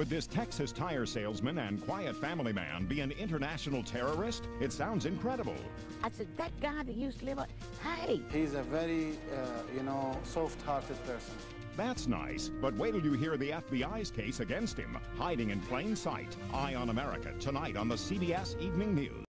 Could this Texas tire salesman and quiet family man be an international terrorist? It sounds incredible. I said, that guy that used to live on, hey. He's a very, soft-hearted person. That's nice, but wait till you hear the FBI's case against him, hiding in plain sight. Eye on America, tonight on the CBS Evening News.